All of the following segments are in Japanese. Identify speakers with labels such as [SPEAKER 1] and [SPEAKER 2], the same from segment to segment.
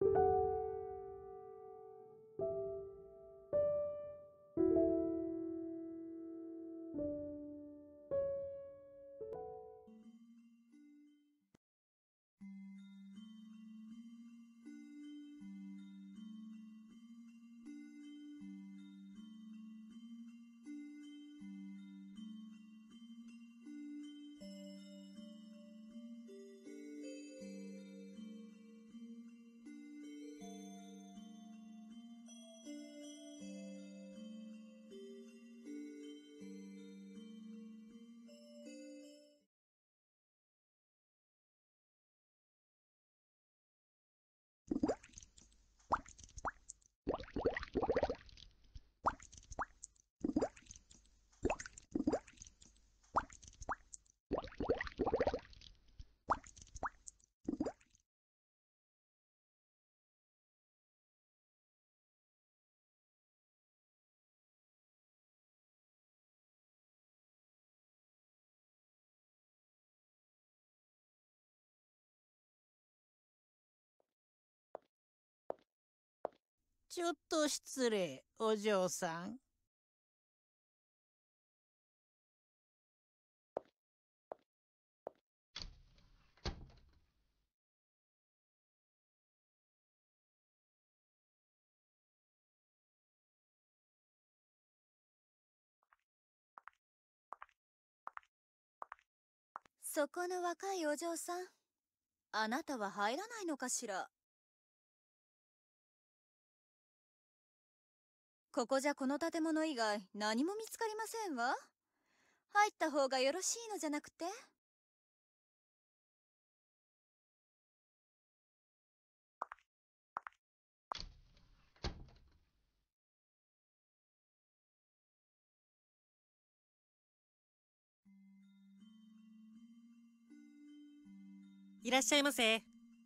[SPEAKER 1] ちょっと失礼、お嬢さん。
[SPEAKER 2] そこの若いお嬢さん、あなたは入らないのかしら。ここじゃこの建物以外何も見つかりませんわ。入った方がよろしいのじゃなくて？
[SPEAKER 3] いらっしゃいませ。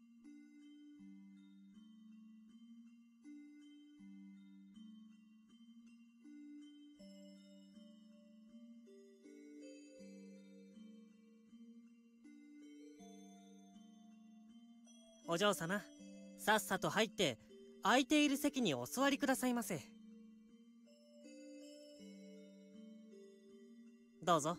[SPEAKER 3] お嬢様、さっさと入って空いている席にお座りくださいませ。どうぞ。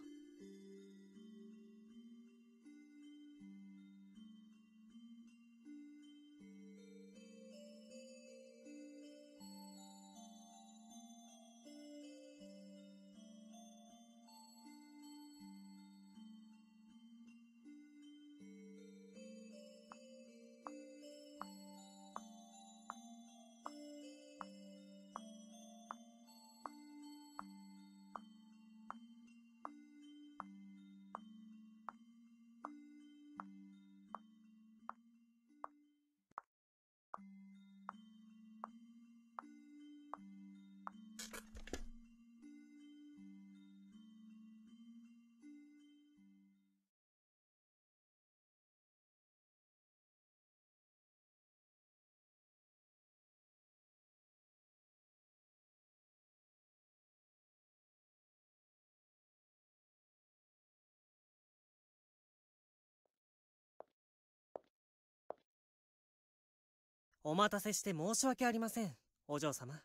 [SPEAKER 3] お待たせして申し訳ありません、お嬢様。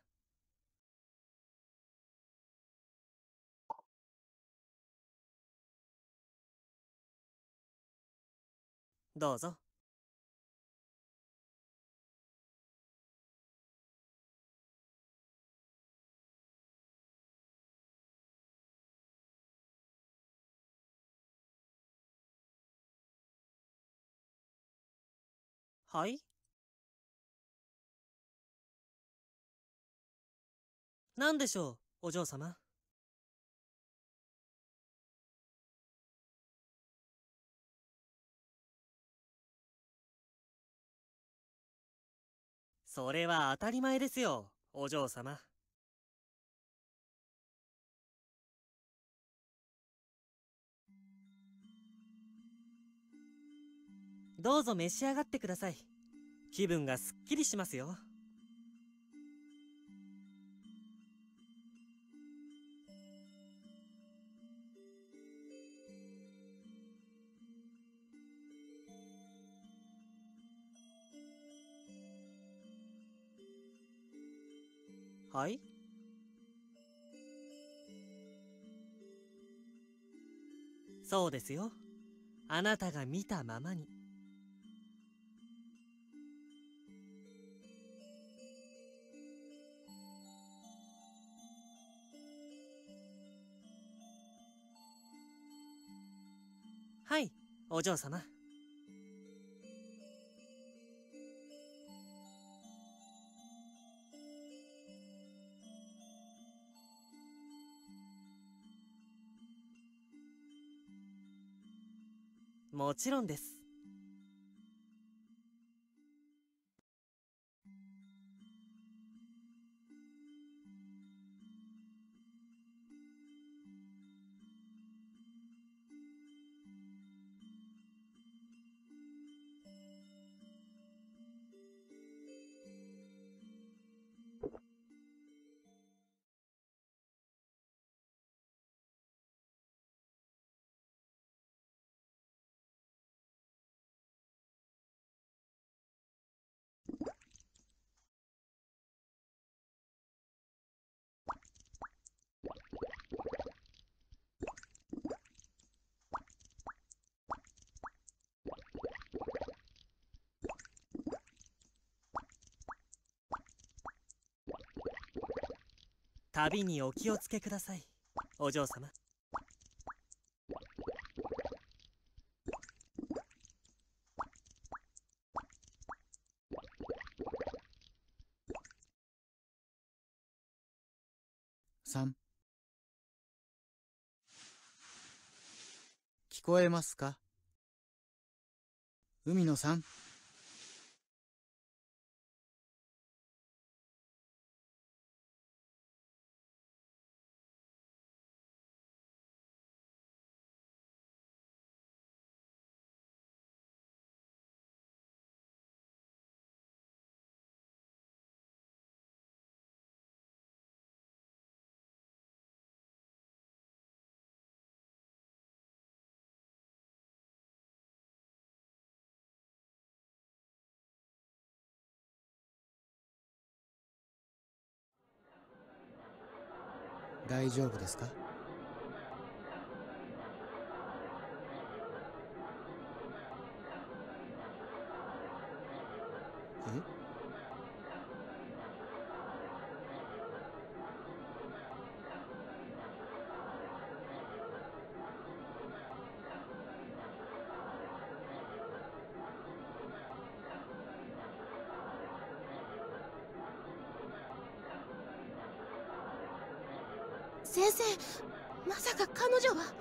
[SPEAKER 3] どうぞ。はい。何でしょう、お嬢様。それは当たり前ですよ、お嬢様。どうぞ召し上がってください。気分がすっきりしますよ。 はい。そうですよ。あなたが見たままに。はい、お嬢様。もちろんです。旅にお気をつけください、お嬢様。
[SPEAKER 1] 3、聞こえますか？海野さん。大丈夫ですか？え？
[SPEAKER 4] 先生、まさか彼女は。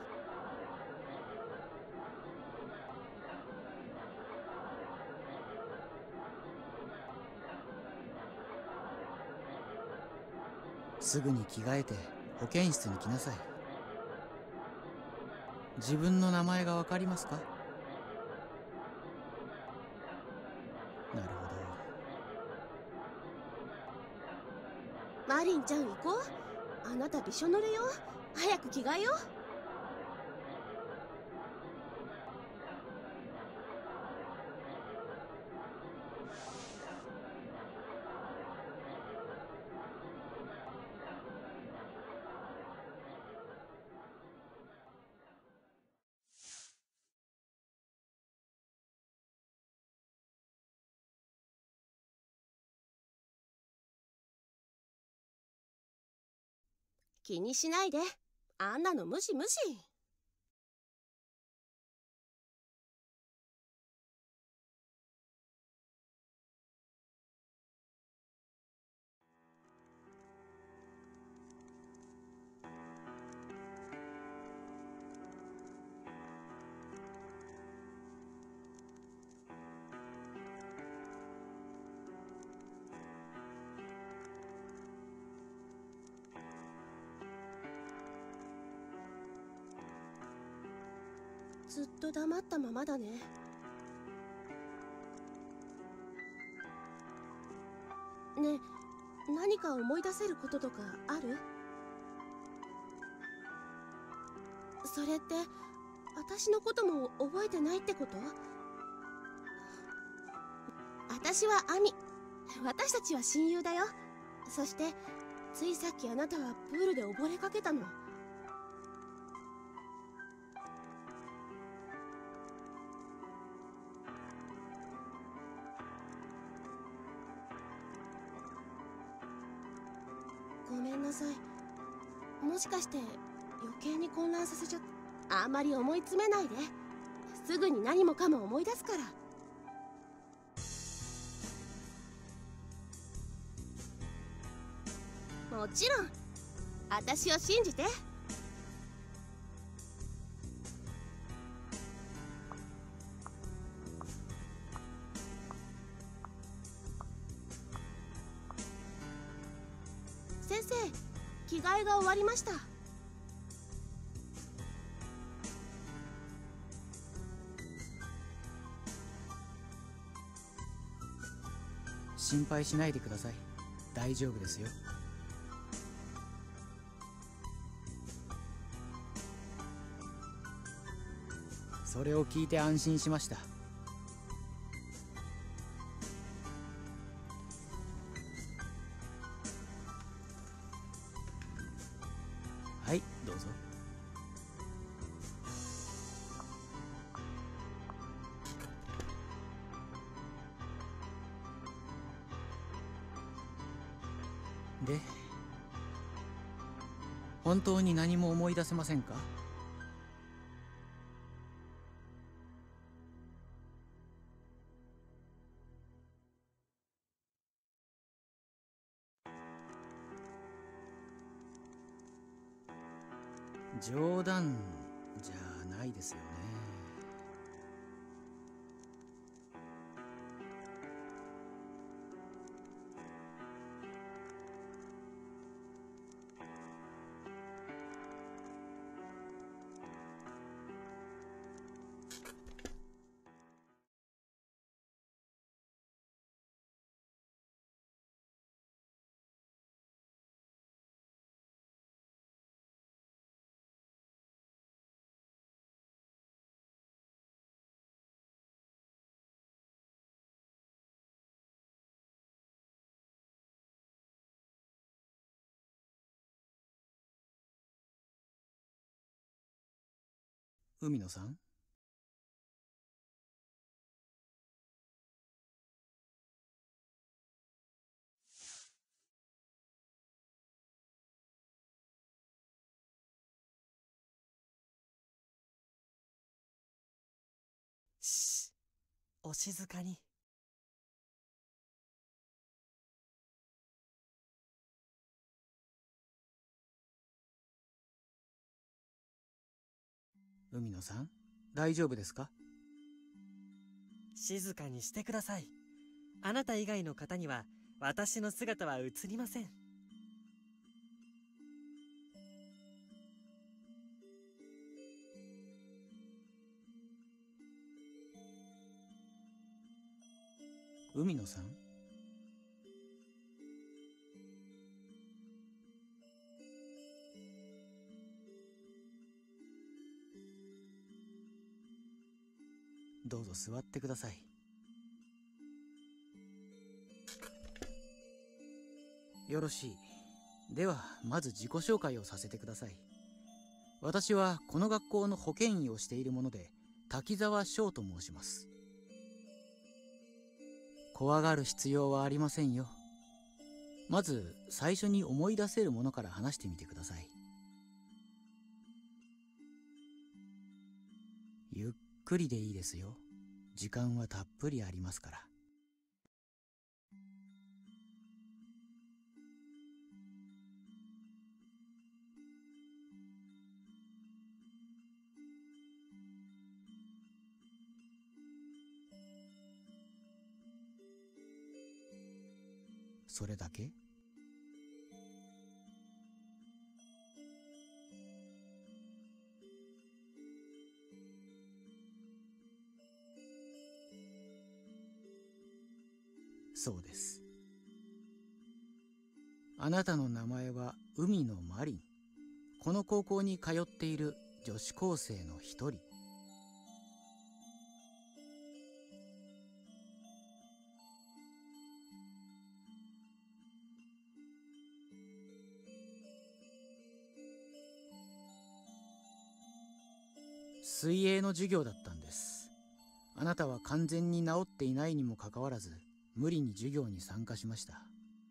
[SPEAKER 1] すぐに着替えて保健室に来なさい。自分の名前がわかりますか？なるほど。
[SPEAKER 4] マリンちゃん行こう。あなたびしょ濡れよ。早く着替えよう。気にしないで。あんなの無視無視。ずっと黙ったままだね。ねえ、何か思い出せることとかある？それって私のことも覚えてないってこと？私はアミ。私たちは親友だよ。そしてついさっきあなたはプールで溺れかけたの。ごめんなさい。もしかして余計に混乱させちゃった。あんまり思い詰めないで。すぐに何もかも思い出すから。もちろん私を信じて。先生、着替えが終わりました。
[SPEAKER 1] 心配しないでください。大丈夫ですよ。それを聞いて安心しました。はい、どうぞ。で、本当に何も思い出せませんか？冗談じゃないですよね。海野さん、
[SPEAKER 3] しお静かに。
[SPEAKER 1] 海野さん、大丈夫ですか？
[SPEAKER 3] 静かにしてください。あなた以外の方には私の姿は映りません。
[SPEAKER 1] 海野さん、どうぞ座ってください。よろしい。ではまず自己紹介をさせてください。私はこの学校の保健医をしているもので、滝沢翔と申します。怖がる必要はありませんよ。まず最初に思い出せるものから話してみてください。ゆっくりでいいですよ。時間はたっぷりありますから。それだけ？そうです。あなたの名前は海野マリン。この高校に通っている女子高生の一人。 水泳の授業だったんです。あなたは完全に治っていないにもかかわらず無理に授業に参加しました。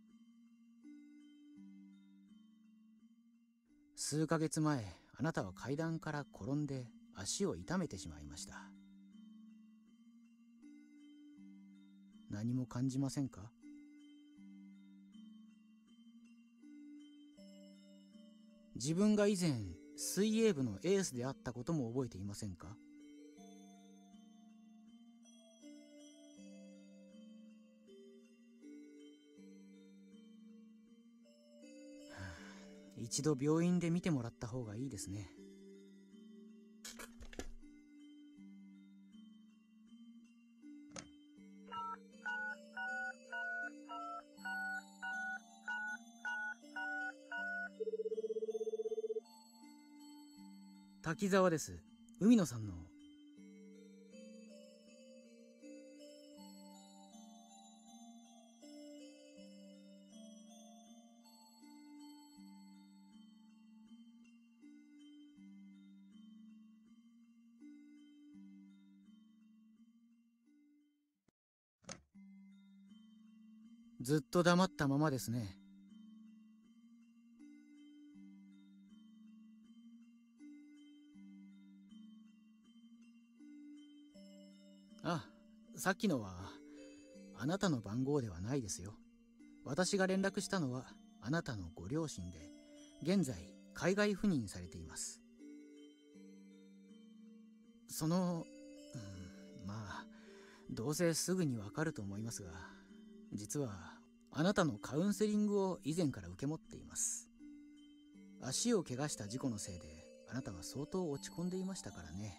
[SPEAKER 1] 数ヶ月前、あなたは階段から転んで足を痛めてしまいました。何も感じませんか？自分が以前水泳部のエースであったことも覚えていませんか？一度病院で見てもらった方がいいですね。滝沢です。海野さんの。ずっと黙ったままですね。あ、さっきのはあなたの番号ではないですよ。私が連絡したのはあなたのご両親で、現在海外赴任されています。まあどうせすぐにわかると思いますが、実はあなたのカウンセリングを以前から受け持っています。足を怪我した事故のせいであなたは相当落ち込んでいましたからね。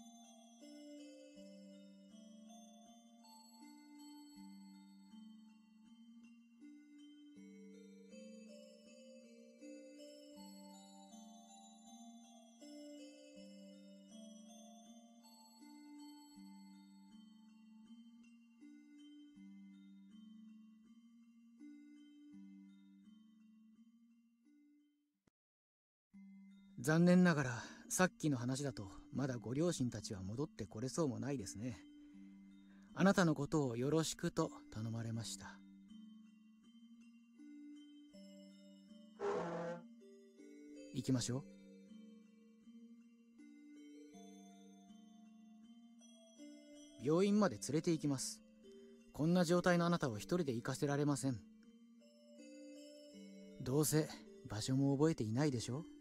[SPEAKER 1] 残念ながらさっきの話だとまだご両親たちは戻ってこれそうもないですね。あなたのことをよろしくと頼まれました。行きましょう。病院まで連れて行きます。こんな状態のあなたを一人で行かせられません。どうせ場所も覚えていないでしょ。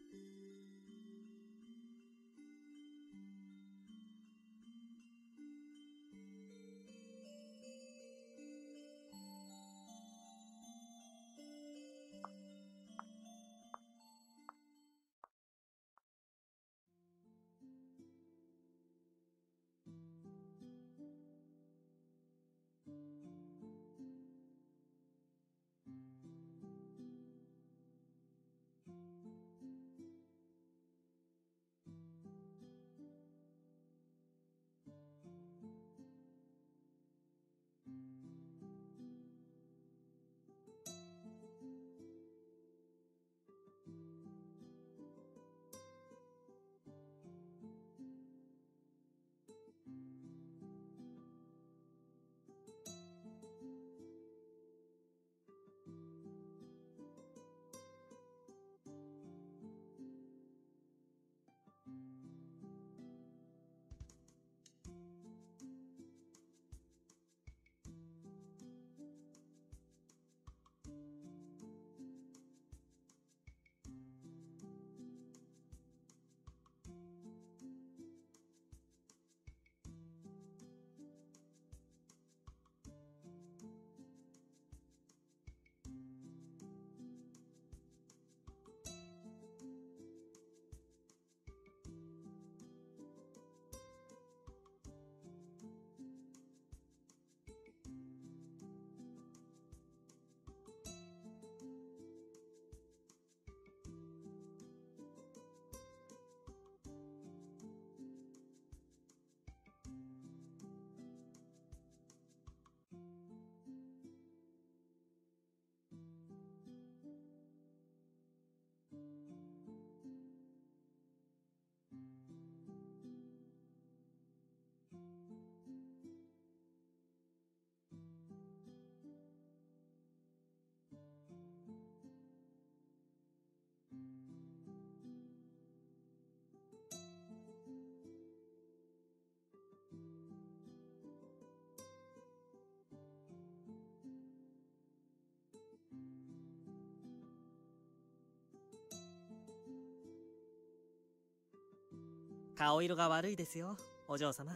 [SPEAKER 3] 顔色が悪いですよ、お嬢様。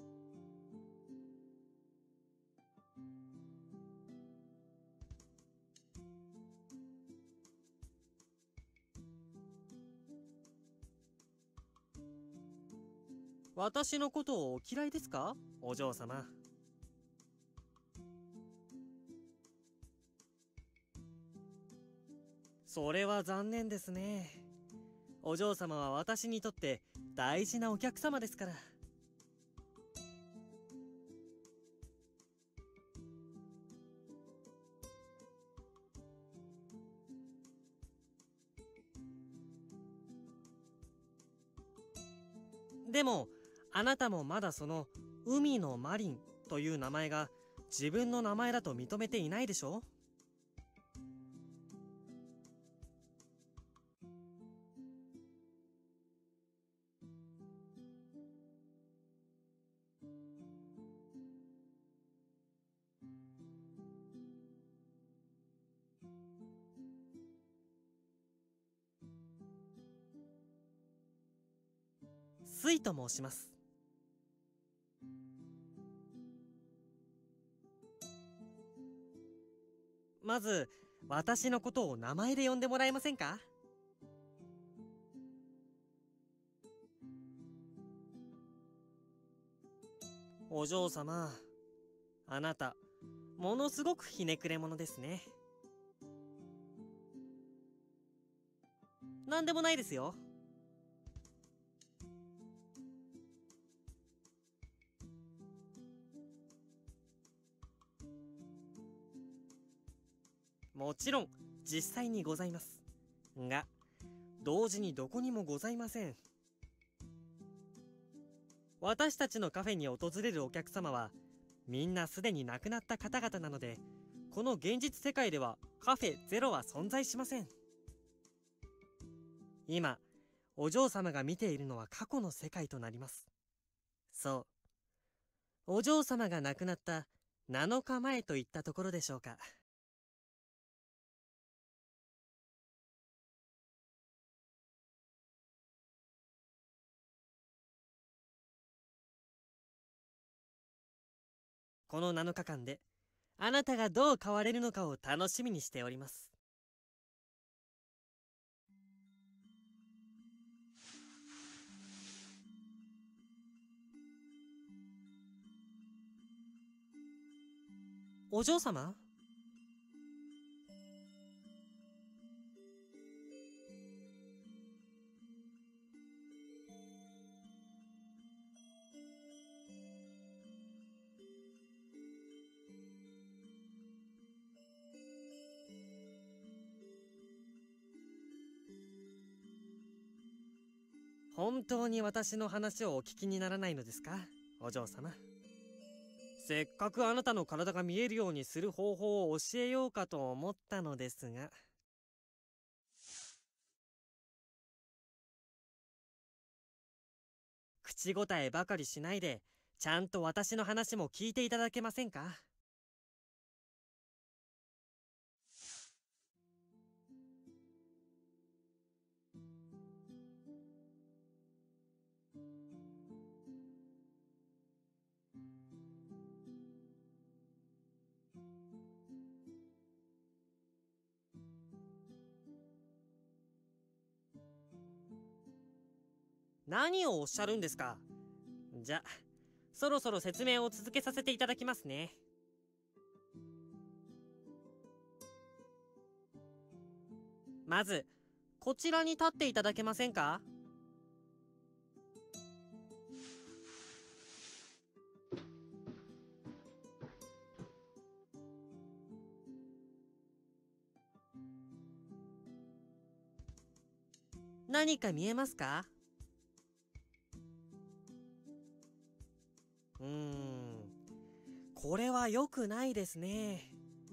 [SPEAKER 3] 私のことをお嫌いですか、お嬢様。それは残念ですね。お嬢様は私にとって大事なお客様ですから。でもあなたもまだその海のマリンという名前が自分の名前だと認めていないでしょ。スイと申します。まず私のことを名前で呼んでもらえませんか。お嬢様、あなたものすごくひねくれ者ですね。なんでもないですよ。もちろん実際にございますが、同時にどこにもございません。私たちのカフェに訪れるお客様はみんなすでに亡くなった方々なので、この現実世界ではカフェゼロは存在しません。今お嬢様が見ているのは過去の世界となります。そう、お嬢様が亡くなった7日前といったところでしょうか。この7日間であなたがどう変われるのかを楽しみにしております。お嬢様？本当に私の話をお聞きにならないのですか、お嬢様。せっかくあなたの体が見えるようにする方法を教えようかと思ったのですが。口答えばかりしないで、ちゃんと私の話も聞いていただけませんか。何をおっしゃるんですか。じゃ、そろそろ説明を続けさせていただきますね。まずこちらに立っていただけませんか。何か見えますか。これは良くないですね。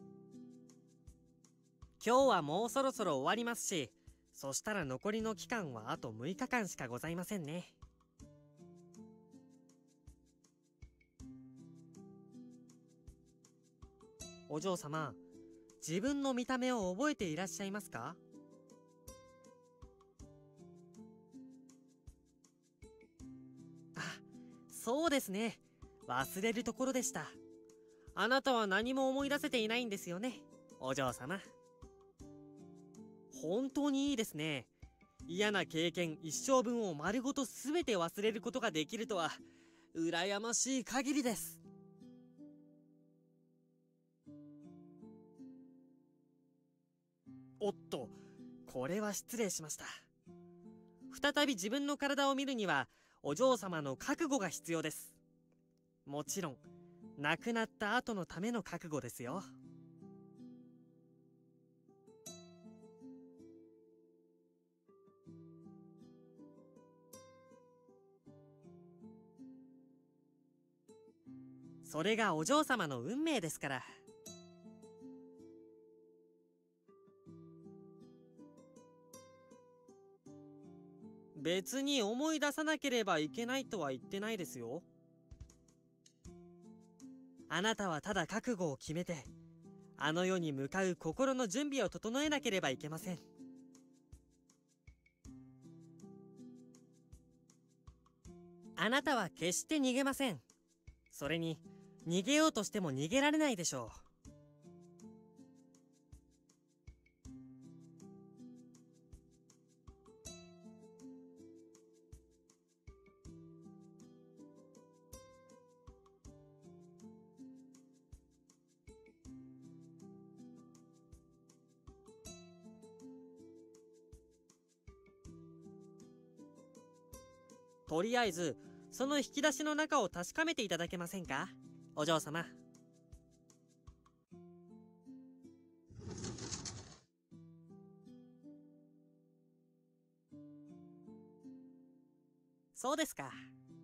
[SPEAKER 3] 今日はもうそろそろ終わりますし、そしたら残りの期間はあと6日間しかございませんね。お嬢様、自分の見た目を覚えていらっしゃいますか。 そうですね。忘れるところでした。あなたは何も思い出せていないんですよね、お嬢様。本当にいいですね。嫌な経験一生分を丸ごと全て忘れることができるとは、羨ましい限りです。おっと、これは失礼しました。再び自分の体を見るには、お嬢様の覚悟が必要です。もちろん、亡くなった後のための覚悟ですよ。それがお嬢様の運命ですから。別に思い出さなければいけないとは言ってないですよ。あなたはただ覚悟を決めて、あの世に向かう心の準備を整えなければいけません。あなたは決して逃げません。それに、逃げようとしても逃げられないでしょう。とりあえず、その引き出しの中を確かめていただけませんか、お嬢様。そうですか。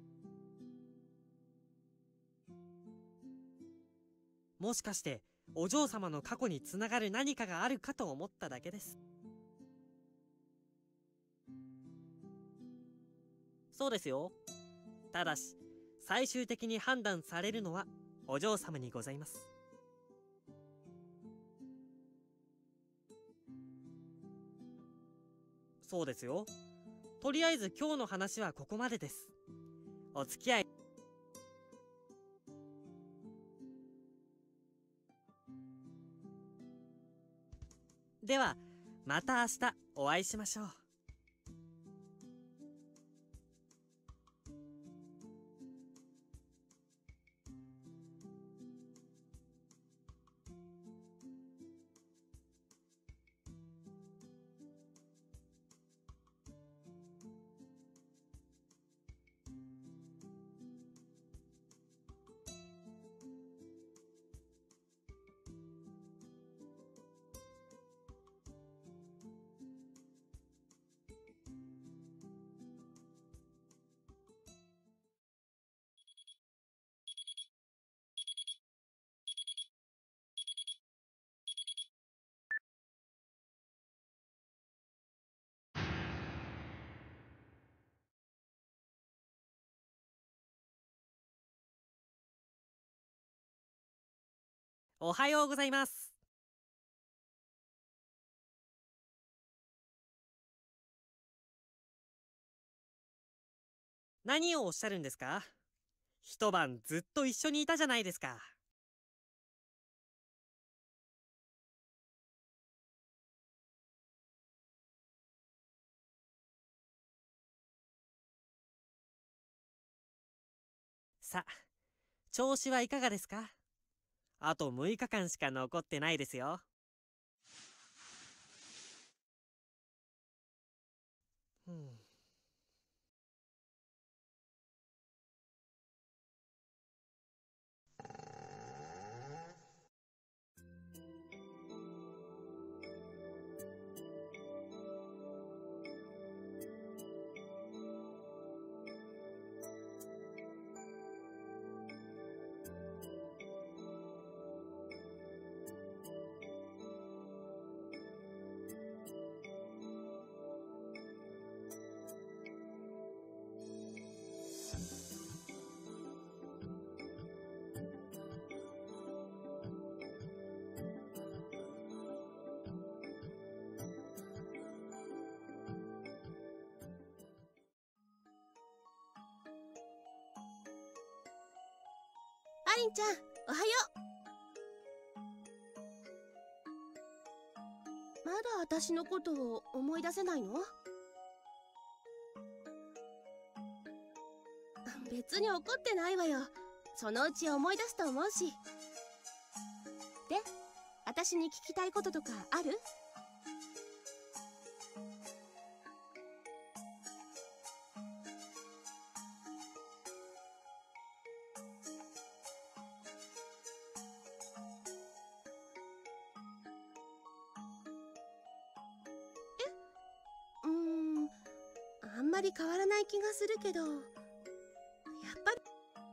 [SPEAKER 3] もしかしてお嬢様の過去につながる何かがあるかと思っただけです。そうですよ。ただし最終的に判断されるのはお嬢様にございます。そうですよ。とりあえず今日の話はここまでです。お付き合い。ではまた明日お会いしましょう。おはようございます。何をおっしゃるんですか？一晩ずっと一緒にいたじゃないですか。さ、調子はいかがですか？あと6日間しか残ってないですよ。うん。
[SPEAKER 4] リンちゃん、おはよう。まだ私のことを思い出せないの？別に怒ってないわよ。そのうち思い出すと思うし。で、私に聞きたいこととかある？あんまり変わらない気がするけど、やっぱり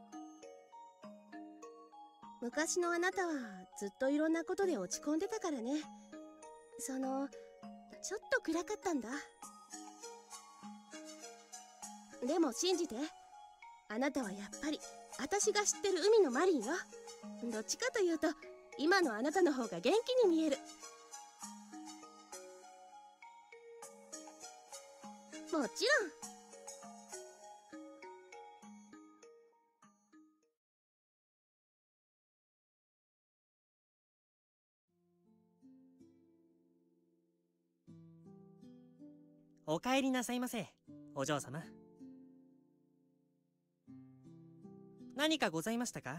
[SPEAKER 4] 昔のあなたはずっといろんなことで落ち込んでたからね。ちょっと暗かったんだ。でも信じて、あなたはやっぱり私が知ってる海のマリンよ。どっちかというと今のあなたの方が元気に見える。もちろん。
[SPEAKER 3] お帰りなさいませ、お嬢様。何かございましたか？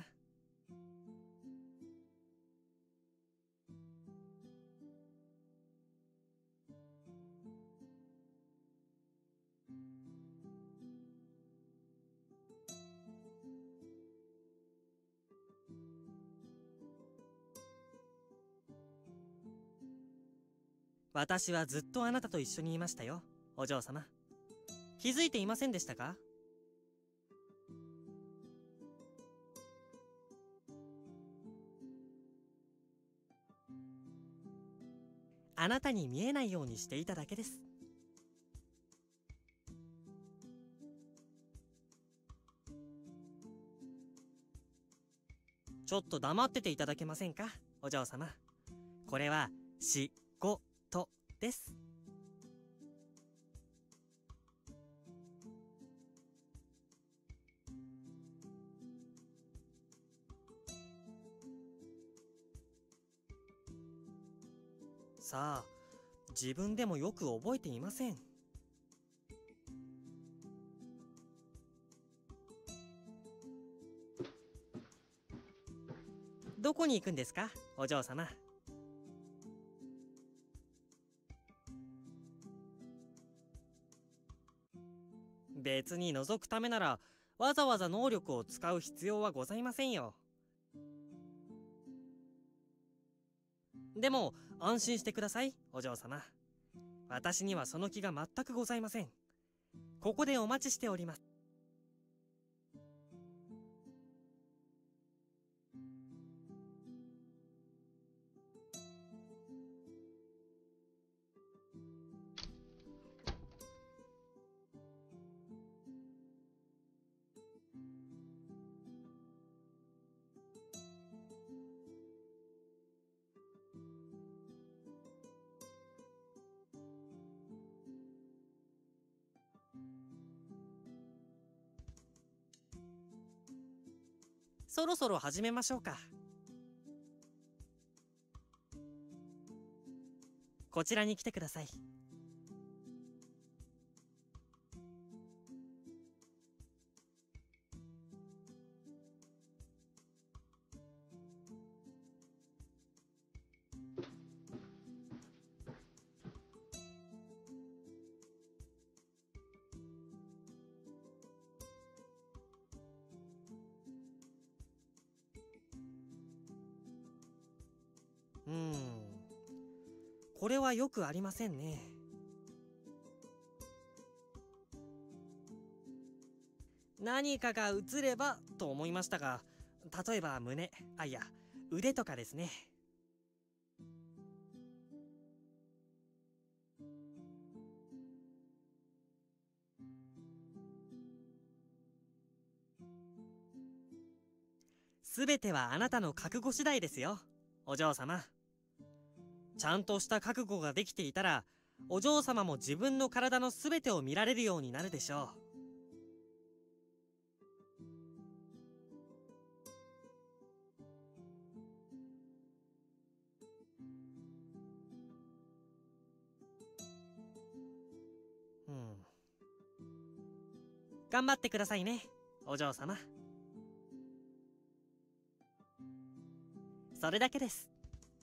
[SPEAKER 3] 私はずっとあなたと一緒にいましたよ、お嬢様。気づいていませんでしたか？あなたに見えないようにしていただけです。ちょっと黙ってていただけませんか、お嬢様。これは仕事です。さあ、自分でもよく覚えていません。どこに行くんですか、お嬢様。別に覗くためならわざわざ能力を使う必要はございませんよ。でも安心してください、お嬢様。私にはその気が全くございません。ここでお待ちしております。そろそろ始めましょうか。こちらに来てください。これはよくありませんね。何かが映ればと思いましたが、例えば胸、いや、腕とかですね。すべてはあなたの覚悟次第ですよ、お嬢様。ちゃんとした覚悟ができていたら、お嬢様も自分の体のすべてを見られるようになるでしょう。 頑張ってくださいね、お嬢様。それだけです。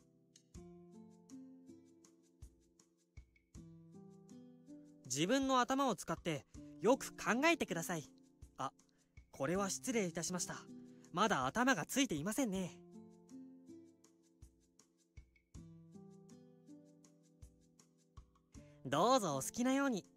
[SPEAKER 3] 自分の頭を使ってよく考えてください。あ、これは失礼いたしました。まだ頭がついていませんね。どうぞお好きなように。